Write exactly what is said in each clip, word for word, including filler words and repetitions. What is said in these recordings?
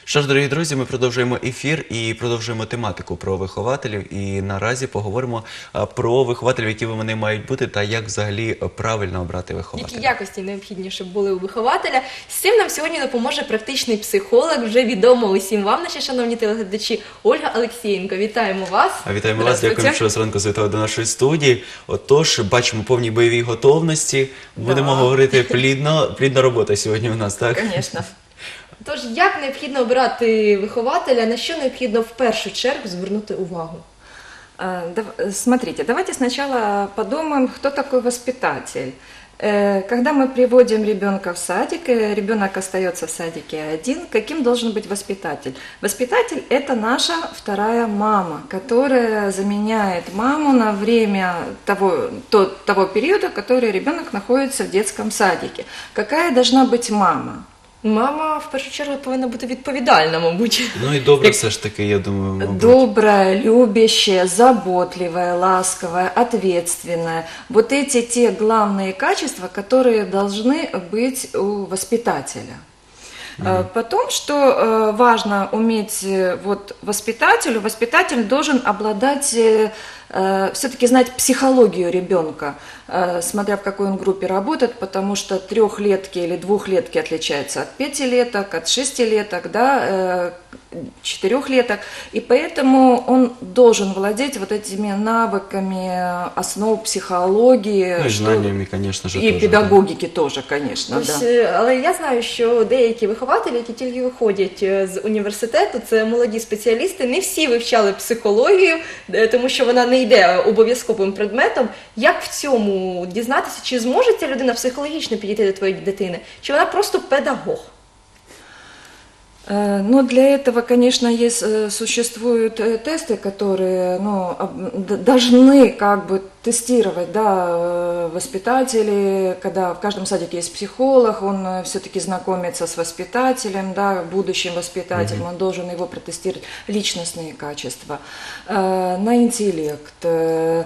Що ж, дорогі друзі, ми продовжуємо ефір і продовжуємо тематику про вихователів. І наразі поговоримо а, про вихователів, які вони мають бути, та як взагалі правильно обрати вихователя. Які якості необхідні, щоб були у вихователя. З цим нам сьогодні допоможе практичний психолог, вже відомо усім вам, наші шановні телеглядачі, Ольга Алексєєнко. Вітаємо вас. А вітаємо вас, дякуємо, що зранку завітали до нашої студії. Отож, бачимо повні бойові готовності. Будемо Да. говорити плідно, плідна робота сьогодні у нас, так? Конечно. Тож, як необхідно обирати вихователя, на що необхідно в першу чергу звернути увагу? А, дав- Смотрите, давайте сначала подумаем, кто такой воспитатель. Э, Когда мы приводим ребенка в садик, э, ребенок остается в садике один, каким должен быть воспитатель? Воспитатель – это наша вторая мама, которая заменяет маму на время того, то- того периода, который ребенок находится в детском садике. Какая должна быть мама? Мама, в першу чергу, повинна бути відповідальна, мабуть. Ну і добре все ж таки, я думаю, мабуть. Добрая, любящая, заботливая, ласковая, ответственная. Вот эти те главные качества, которые должны быть у воспитателя. Э, Потом, что э, важно уметь э, вот, воспитателю, воспитатель должен обладать, все-таки знать психологию ребенка, э, смотря в какой он группе работает, потому что трехлетки или двухлетки отличаются от пятилеток, от шестилеток, да, э, четырехлеток, и поэтому он должен владеть вот этими навыками основ психологии, Ну і что- знаннями, звісно ж, и теж, педагогики тоже, конечно, Ось, да. е, але я знаю, що деякі вихователі, які тільки виходять е, з університету, це молоді спеціалісти, не всі вивчали психологію, е, тому що вона не йде обов'язковим предметом. Як в цьому дізнатися, чи зможе ця людина психологічно підійти до твоєї дитини, чи вона просто педагог? Э, Ну, для этого, конечно, есть, э, существуют э, тесты, которые ну, об- д- должны как бы тестировать, да, э, воспитатели, когда в каждом садике есть психолог, он все-таки знакомится с воспитателем, да, будущим воспитателем, он должен его протестировать, личностные качества, э, на интеллект, э,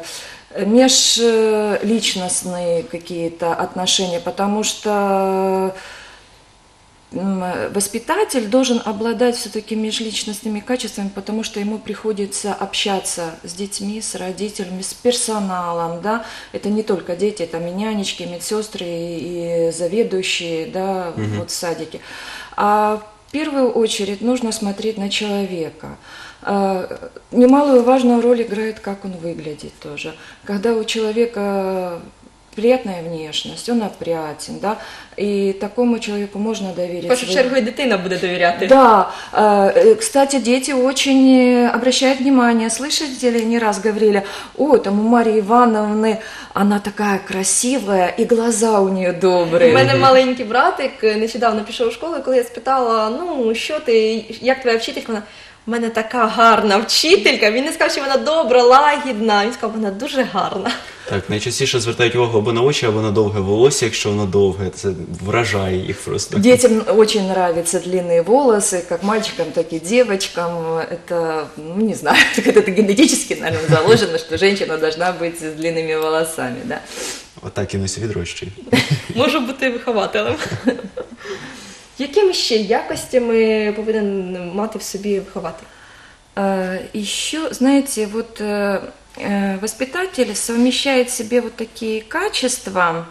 межличностные какие-то отношения, потому что м, воспитатель должен обладать все-таки межличностными качествами, потому что ему приходится общаться с детьми, с родителями, с персоналом, да. Это не только дети, это и нянечки, и медсестры, и заведующие, да, вот в садике. А в первую очередь нужно смотреть на человека. А, Немалую важную роль играет, как он выглядит тоже. Когда у человека приятная внешность, он опрятен, да, и такому человеку можно доверить. В першу свой- чергу і дитина буде довіряти. Да, э, кстати, дети очень э, обращают внимание, слышите ли, не раз говорили, ой, там у Марии Ивановны она такая красивая, и глаза у нее У добрые. мене маленький братик е, нещодавно пішов у школу, і коли я спитала, ну, що ти, як твоя вчителька, вона, в мене така гарна вчителька. Він не сказав, що вона добра, лагідна, він сказав, вона дуже гарна. Так, найчастіше звертають увагу або на очі, або на довге волосся, якщо воно довге, це вражає їх просто. Детям очень нравятся длинные волосы, как мальчикам, так и девочкам. Это, ну, не знаю, это генетически, наверное, заложено, что женщина должна быть с длинными волосами, да. Отак і не відрощує. Можу бути вихователем. Якими ще якостями повинен мати в собі вихователь? А, Еще, знаете, вот э, э, воспитатель совмещает в себе вот такие качества,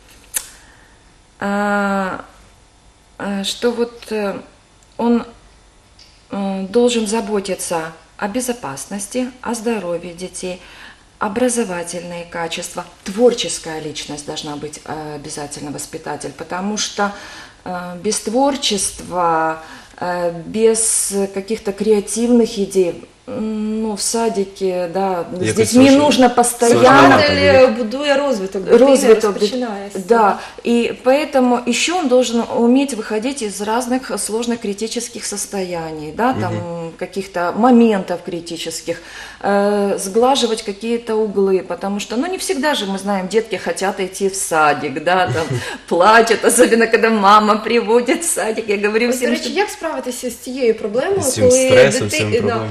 а, а, что вот э, он э, должен заботиться о безопасности, о здоровье детей, образовательные качества, творческая личность должна быть э, обязательно воспитатель, потому что э, без творчества, э, без каких-то креативных идей, м, ну, в садике, да, с Якось детьми очень нужно сложновато постоянно... буде. Вихователь будує розвиток дитини, Розвиток, розпочинає з да, цього. и поэтому еще он должен уметь выходить из разных сложных критических состояний, да, там каких-то моментов критических, э, сглаживать какие-то углы, потому что, ну, не всегда же мы знаем, детки хотят идти в садик, да, там плачут, особенно когда мама приводит в садик, я говорю Ось, до всем, речі, что... як справитися з цією проблемою, З цим коли стресом, з цими дитина проблемами, так. постійно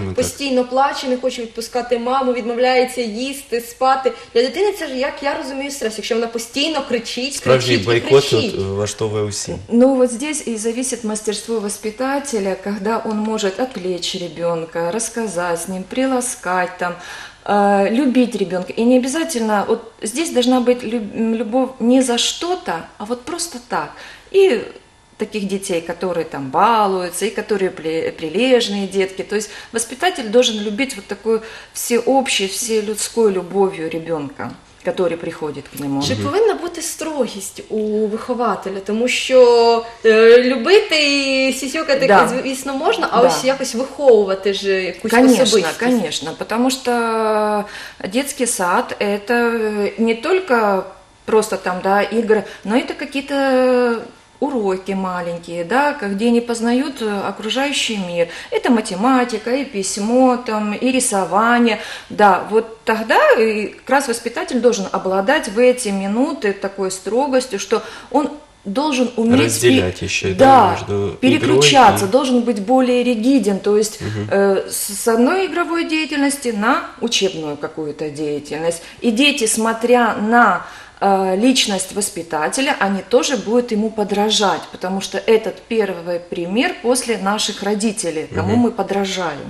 постійно плаче, не хоче відпускати маму, відмовляється їсти, спати. Для дитини це ж, як я розумію, стрес, якщо вона постійно кричить, Справжній кричить і бойкот кричить. тут влаштовує усі. Ну вот здесь и зависит мастерство воспитателя, когда он может отвлечь ребенка, рассказать с ним, приласкать там, э, любить ребенка. И не обязательно, вот здесь должна быть люб- любовь не за что-то, а вот просто так. И таких детей, которые там балуются, и которые пле- прилежные детки. То есть воспитатель должен любить вот такой всеобщей, вселюдской любовью ребенка, который приходит к нему. Чи повинна бути строгість у вихователя? Тому що е, любити і сісюкати, Да. звісно, можна, а Да. ось якось виховувати ж якусь Конечно, особистість. конечно, потому что детский сад – это не только просто там, да, игры, но это какие-то уроки маленькие, да, где они познают окружающий мир. Это математика, и письмо, там, и рисование. Да, вот тогда и как раз воспитатель должен обладать в эти минуты такой строгостью, что он должен уметь Разделять пе- еще, да, да, между переключаться, игрой и- должен быть более ригиден, то есть э, с с одной игровой деятельности на учебную какую-то деятельность. И дети, смотря на э, личность воспитателя, они тоже будут ему подражать, потому что этот первый пример после наших родителей, кому мы подражаем.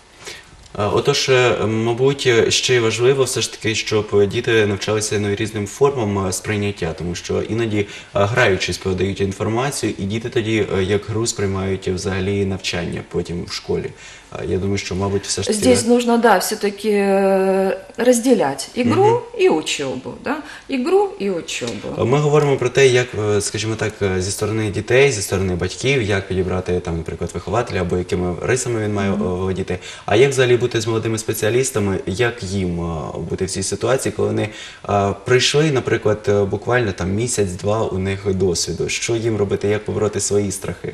А, Отож, е, мабуть, ще й важливо все ж таки, щоб діти навчалися ну, різним формам е, сприйняття, тому що іноді е, граючись подають інформацію, і діти тоді е, як гру сприймають взагалі навчання потім в школі. А, Я думаю, що, мабуть, все ж таки... Здесь да? нужно, да, все-таки э, разделять игру и учебу, да, игру и учебу. Ми говоримо про те, як, е, скажімо так, е, зі сторони дітей, зі сторони батьків, як підібрати там, наприклад, вихователя або якими рисами він має е, володіти. А як взагалі бути з молодими спеціалістами, як їм е, бути в цій ситуації, коли вони е, прийшли, наприклад, е, буквально там місяць-два у них досвіду, що їм робити, як побороти свої страхи?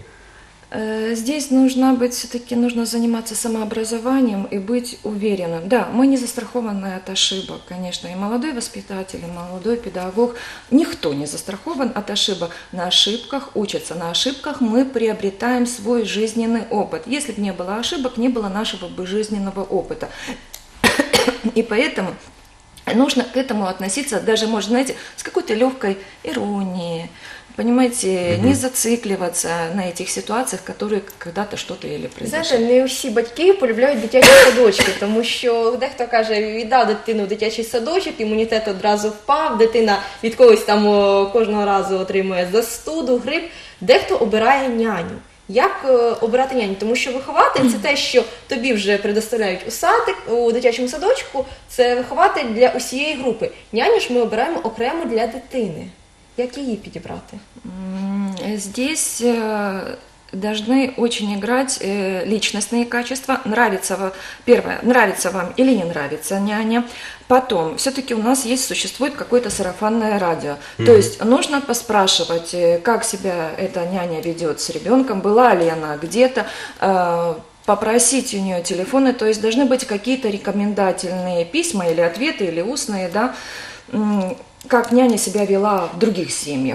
Э, Здесь нужно быть, все-таки нужно заниматься самообразованием и быть уверенным. Да, мы не застрахованы от ошибок, конечно, и молодой воспитатель, и молодой педагог, никто не застрахован от ошибок. На ошибках учатся, на ошибках мы приобретаем свой жизненный опыт. Если бы не было ошибок, не было нашего бы жизненного опыта. И поэтому нужно к этому относиться даже, может, знаете, с какой-то легкой иронией. Понимаете, не зацикливаться на этих ситуациях, которые когда-то что-то или произошло. Знаєте, не всі батьки полюбляють дитячі садочки, тому що дехто каже, віддав дитину в дитячий садочок, імунітет одразу впав, дитина від когось там о, кожного разу отримує застуду, грип. Дехто обирає няню. Як е, обирати няню? Тому що вихователь – це те, що тобі вже предоставляють у садик, у дитячому садочку, це вихователь для усієї групи. Няню ж ми обираємо окремо для дитини. Як її підібрати? М, Здесь э, должны очень играть э, личностные качества. Нравится, во- первое, нравится вам или не нравится няня. Потом, все-таки у нас есть, существует какое-то сарафанное радио. То есть нужно поспрашивать, э, как себя эта няня ведет с ребенком, была ли она где-то, э, попросить у нее телефоны, то есть должны быть какие-то рекомендательные письма или ответы, или устные, да, м, как няня себя вела в других семьях.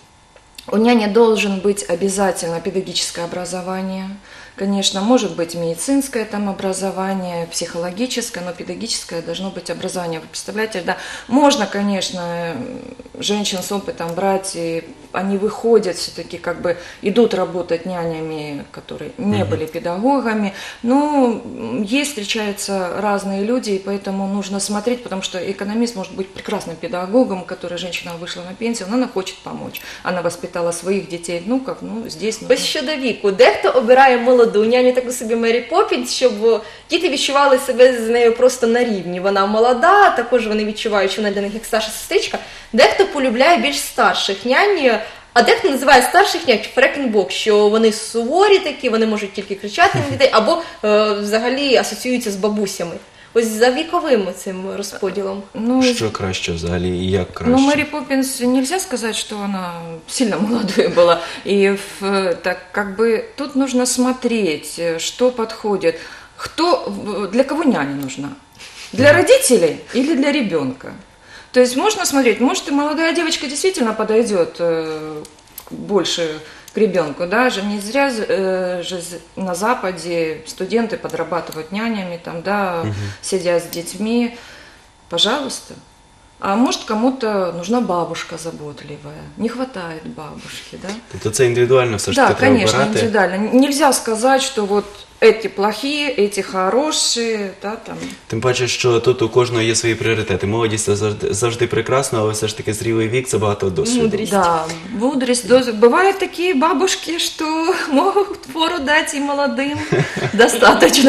У няни должен быть обязательно педагогическое образование. Конечно, может быть медицинское там образование, психологическое, но педагогическое должно быть образование. Вы представляете, да, можно, конечно, женщин с опытом брать, и они выходят все-таки, как бы идут работать нянями, которые не были педагогами, но есть, встречаются разные люди, и поэтому нужно смотреть, потому что экономист может быть прекрасным педагогом, которая женщина вышла на пенсию, но она хочет помочь, она воспитала своих детей, ну как, ну здесь нужно... Ось щодо віку. Дехто обирає молоду няню, таку собі Мері Поппінс, щоб діти відчували себе з нею просто на рівні. Вона молода, також вони відчувають, що вона для них як старша сестричка. Дехто полюбляє більш старших нянь, а дехто називає старших нянь фрекенбок, що вони суворі такі, вони можуть тільки кричати на дітей, або е, взагалі асоціюються з бабусями. Ось за віковим цим розподілом. Ну, Що краще взагалі і як краще? Ну, Мэри Поппинс нельзя сказать, что она сильно молодой была. И в- так как бы тут нужно смотреть, что подходит. Кто, для кого няня нужна? Для родителей или для ребенка? То есть можно смотреть, может и молодая девочка действительно подойдет э, больше к ребенку, да, же не зря э, же з- на Западе студенты подрабатывают нянями, там, да, сидя с детьми, пожалуйста. А может, кому-то нужна бабушка заботливая, не хватает бабушки, да? Тобто це індивідуально все ж Да, таки треба конечно, обирати. индивидуально. Нельзя сказать, что вот эти плохие, эти хорошие, да, там. Тим паче, що тут у кожного є свої пріоритети. Молодість це завжди, завжди прекрасно, але все ж таки зрілий вік це багато досвіду. Мудрість. Да, мудрость. доз- Бывают такие бабушки, что могут фору дать и молодым. Достаточно.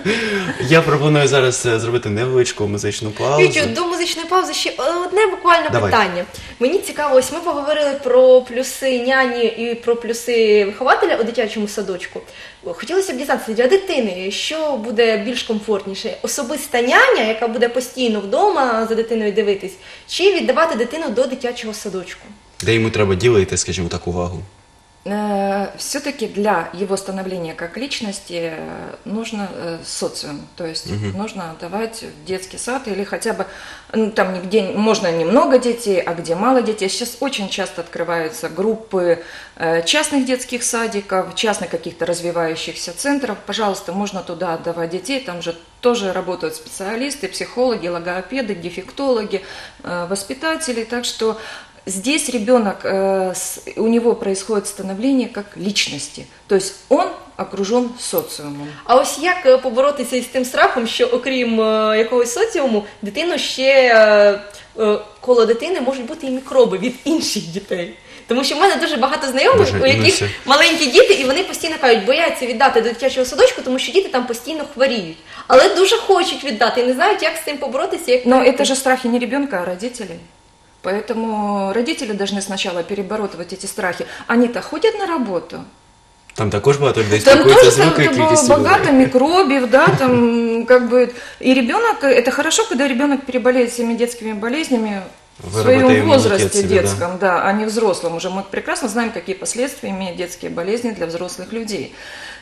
Я пропоную зараз е, зробити невеличку музичну паузу. Вітю, до музичної паузи ще одне буквально Давай. питання. Мені цікаво, ось ми поговорили про плюси няні і про плюси вихователя у дитячому садочку. Хотілося б дізнатися для дитини, що буде більш комфортніше? Особиста няня, яка буде постійно вдома за дитиною дивитись, чи віддавати дитину до дитячого садочку? Де йому треба ділити, скажімо так, увагу. Все-таки для его становления как личности э, нужно э, социум, то есть нужно отдавать в детский сад или хотя бы, ну, там нигде можно немного детей, а где мало детей. Сейчас очень часто открываются группы э, частных детских садиков, частных каких-то развивающихся центров. Пожалуйста, можно туда отдавать детей, там же тоже работают специалисты, психологи, логопеды, дефектологи, э, воспитатели, так что здесь ребенок, э, с- у него происходит становление как личности, то есть он окружен социумом. А ось як е, поборотися із тим страхом, що окрім е, якогось соціуму, дитину ще е, е, коло дитини можуть бути і мікроби від інших дітей. Тому що в мене дуже багато знайомих, Боже, у яких Інуся. маленькі діти, і вони постійно кажуть, бояться віддати до дитячого садочку, тому що діти там постійно хворіють. Але дуже хочуть віддати і не знають, як з цим поборотися. Як Но перейти. это же страхи не ребенка, а родителей. Поэтому родители должны сначала перебороть вот эти страхи. Они-то ходят на работу. Там також багато людей Там спілкуються тоже з великою там, кількістю богато людей. микробов, да, там как бы. И ребенок, это хорошо, когда ребенок переболеет всеми детскими болезнями в Выработая своем иммунитет возрасте себе, да. детском, да, а не взрослом уже. Мы прекрасно знаем, какие последствия имеют детские болезни для взрослых людей.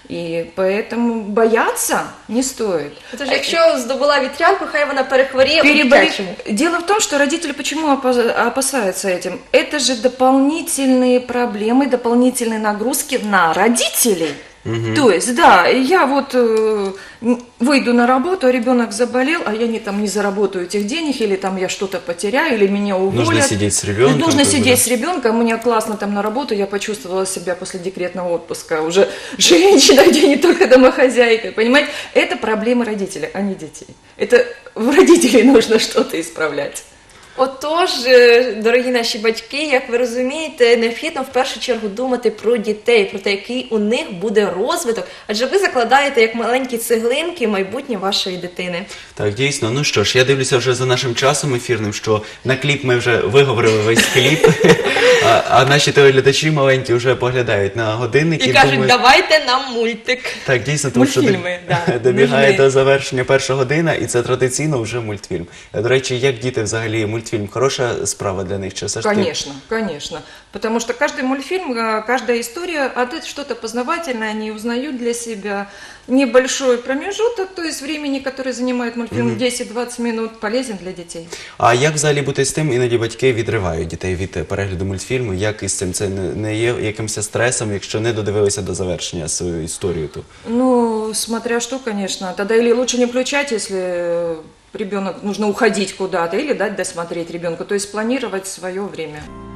И поэтому бояться не стоит. Тож, якщо здобула вітрянку, хай вона перехворіє у Переболеть. дитячому. Дело в том, что родители почему опа- опасаются этим? Это же дополнительные проблемы, дополнительные нагрузки на родителей. То есть, да, я вот э, н- выйду на работу, а ребенок заболел, а я не, там, не заработаю этих денег, или там я что-то потеряю, или меня уволят. Нужно сидеть с ребенком, Нужно как бы, сидеть да. с ребенком, мне классно там на работу, я почувствовала себя после декретного отпуска уже женщина, где не только домохозяйка, понимаете? Это проблемы родителей, а не детей. Это в родителей нужно что-то исправлять. Отож, е, дорогі наші батьки, як ви розумієте, необхідно в першу чергу думати про дітей, про те, який у них буде розвиток, адже ви закладаєте як маленькі цеглинки майбутнє вашої дитини. Так, дійсно. Ну що ж, я дивлюся вже за нашим часом ефірним, що на кліп ми вже виговорили весь кліп, а, а наші телеглядачі маленькі вже поглядають на годинник І і кажуть, думають, давайте нам мультик. так, дійсно, тому що Мультфільми, да, добігає нужны. до завершення перша година, і це традиційно вже мультфільм. До речі, як діти взагалі мультфільм? Хороша справа для них? Чи все ж таки? Конечно, конечно. Потому что каждый мультфильм, а, каждая история, а это что-то познавательное, они узнают для себя. Небольшой промежуток, то есть времени, который занимает мультфильм десять-двадцать минут, полезен для детей. А як взагалі бути з тим, іноді батьки відривають дітей від перегляду мультфільму? Як із цим? Це не не є якимось стресом, якщо не додивилися до завершення свою історію? То? Ну, смотря что, конечно. Тогда или лучше не включать, если ребенок нужно уходить куда-то, или дать досмотреть ребенку, то есть планировать свое время.